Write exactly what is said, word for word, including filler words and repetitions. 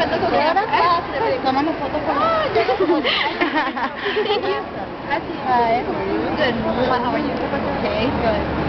Tomamos fotos con Thank you. Hi. Good. How are you? Okay, good.